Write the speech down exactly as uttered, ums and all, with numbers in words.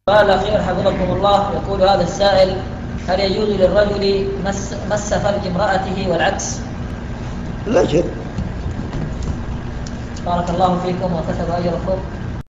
السؤال الأخير حفظكم الله، يقول هذا السائل: هل يجوز للرجل مس, مس فرج امرأته والعكس؟ لا شيء. بارك الله فيكم وكتب أجركم.